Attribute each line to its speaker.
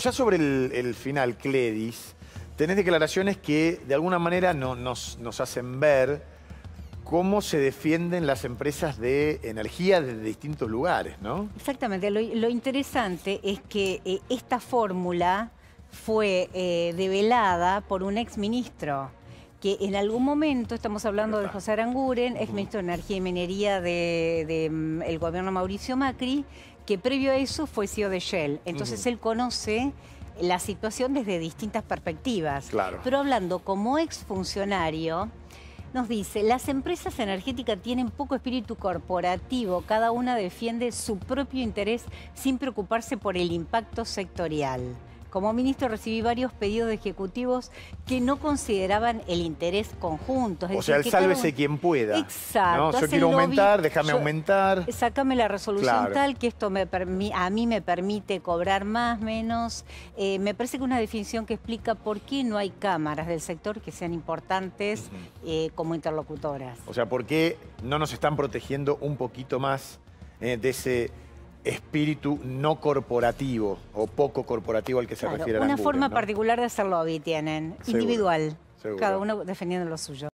Speaker 1: ya sobre el final, Cledis, tenés declaraciones que de alguna manera nos hacen ver cómo se defienden las empresas de energía desde distintos lugares, ¿no?
Speaker 2: Exactamente. Lo interesante es que esta fórmula fue develada por un exministro que en algún momento, estamos hablando de José Aranguren, exministro de Energía y Minería del gobierno Mauricio Macri, que previo a eso fue CEO de Shell. Entonces él conoce la situación desde distintas perspectivas.
Speaker 1: Claro.
Speaker 2: Pero hablando como exfuncionario, nos dice, las empresas energéticas tienen poco espíritu corporativo, cada una defiende su propio interés sin preocuparse por el impacto sectorial. Como ministro recibí varios pedidos de ejecutivos que no consideraban el interés conjunto.
Speaker 1: O sea, el sálvese quien pueda.
Speaker 2: Exacto.
Speaker 1: ¿No? Yo quiero aumentar, déjame aumentar.
Speaker 2: Sácame la resolución
Speaker 1: Claro.
Speaker 2: tal que esto a mí me permite cobrar más, menos. Me parece que una definición que explica por qué no hay cámaras del sector que sean importantes como interlocutoras.
Speaker 1: O sea, ¿por qué no nos están protegiendo un poquito más de ese espíritu no corporativo o poco corporativo al que se refiere Aranguren,
Speaker 2: una forma
Speaker 1: ¿no?
Speaker 2: particular de hacer lobby tienen,
Speaker 1: Seguro,
Speaker 2: individual,
Speaker 1: seguro.
Speaker 2: cada uno defendiendo lo suyo.